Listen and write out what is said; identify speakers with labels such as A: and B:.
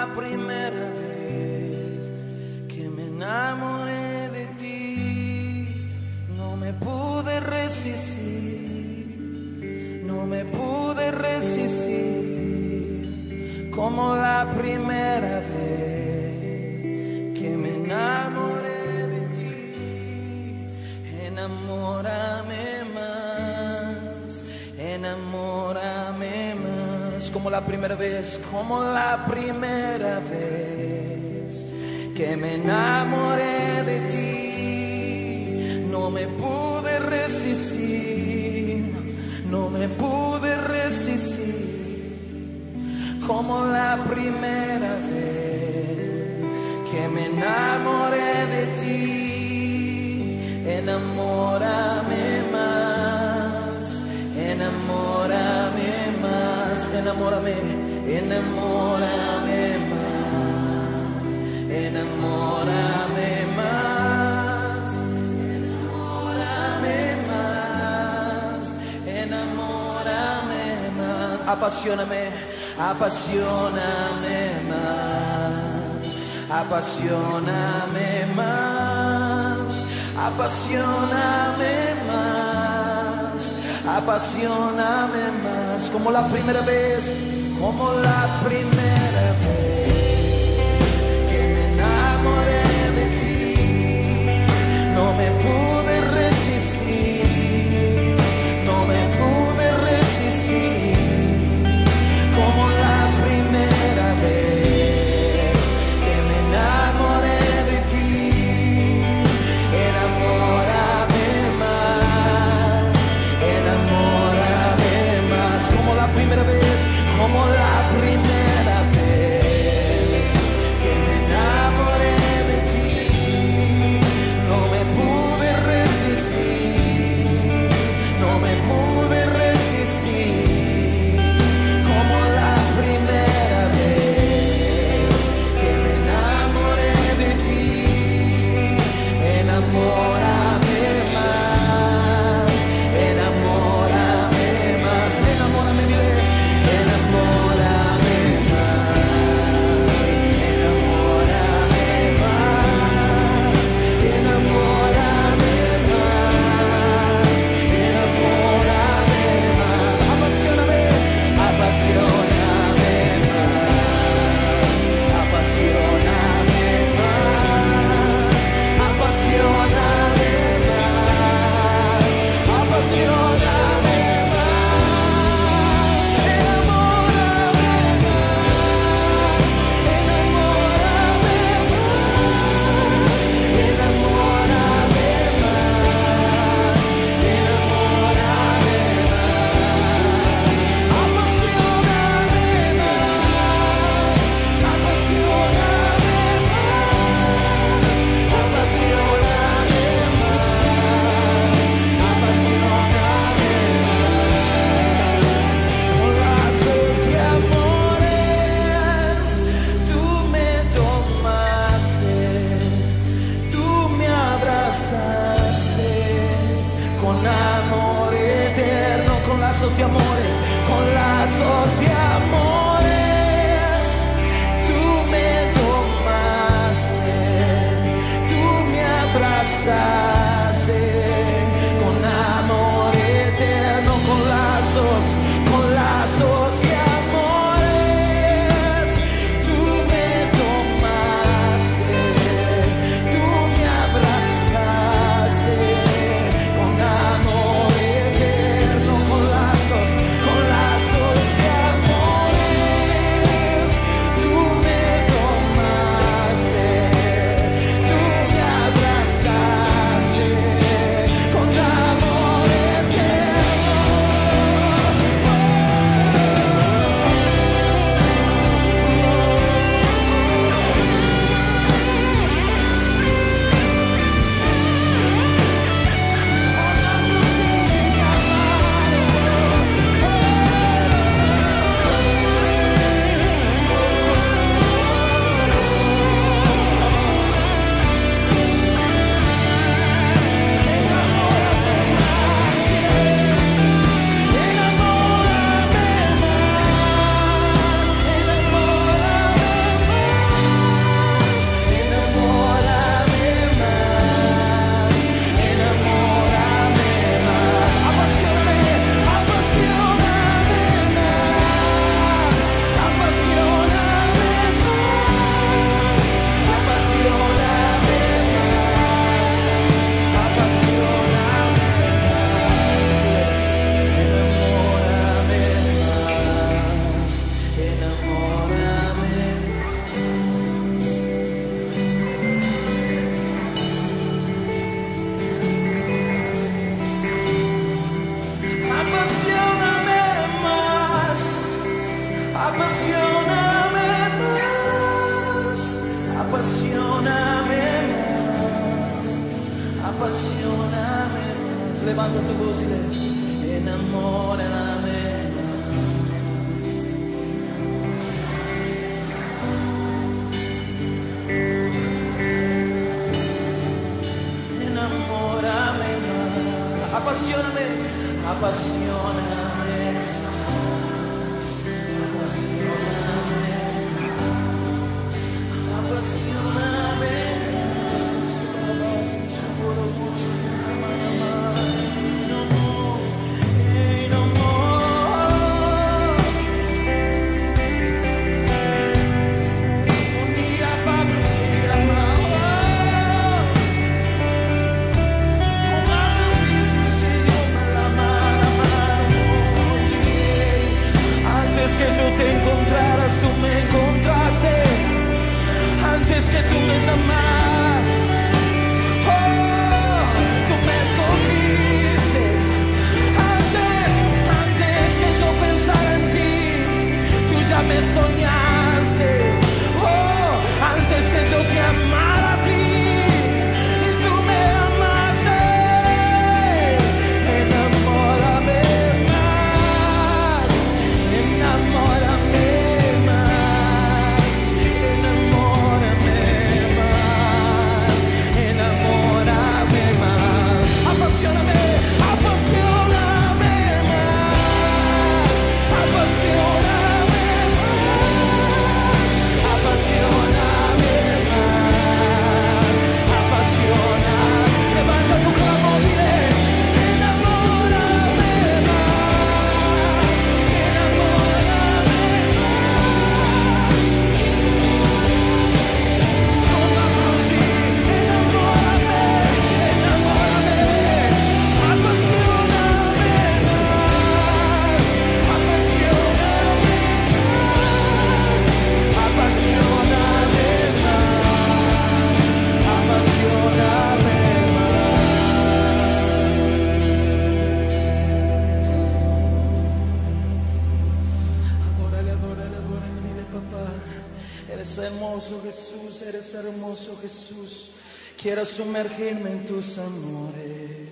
A: la primera vez que me enamoré de ti. No me pude resistir, no me pude resistir, como la primera vez que me enamoré de ti. Enamórame más, enamórame más, como la primera vez, como la primera vez que me enamoré de ti. No me pude resistir, no me pude resistir, como la primera vez que me enamoré de ti. Enamórame más, enamórame más, enamórame, enamórame más, enamórame más, enamórame más, enamórame más, apasioname, apasioname más, apasioname más, apasioname más, apasioname más, como la primera vez, como la primera vez que me enamoré de ti. No me pude resistir, no me pude resistir, como la primera vez que me enamoré de ti. Enamórame más, enamórame más, como la primera vez, como la primera vez que me enamoré de ti. No me pude resistir, no me pude resistir, como la primera vez que me enamoré de ti. Enamórame más, enamórame más, enamórame, dile, enamórame más, enamórame más, enamórame más, enamórame más, apasioname, apasioname más, apasioname más, apasioname más, apasioname más, enamórame más, enamórame más, enamórame más, enamórame más, apasioname más, apasioname más, apasioname más, apasioname más, con lazos y amores, tú me tomaste, tú me abrazaste, con amor eterno, con lazos y amores, con lazos y amores, tú me tomaste, tú me abrazaste, con amor eterno, con lazos y amores, tú me tomaste, tú me abrazaste, con amor eterno, con lazos y amores. levanta tu voz y dile, enamórame. Enamórame más, apasioname, apasioname, apasioname, apasioname. Antes que yo te encontraras, tú me encontraste. Antes que tú me llamaras, oh, tú me escogiste. Antes que yo pensara en ti, tú ya me soñaste. Oh, antes que yo te amara a ti, y tú me amaste. Enamórame más, enamórame más, enamórame más, enamórame más. Apasioname, apasioname más, apasioname más, apasioname más, apasiona. Levanta tu clamor y dile, enamórame más, enamórame más. Solo così, enamórame, enamórame, apasioname más, apasioname más, apasioname más, apasioname más. Adórale, adórale, adórale, dile, papá, eres hermoso Jesús, eres hermoso Jesús. Quiero sumergirme en tus amores.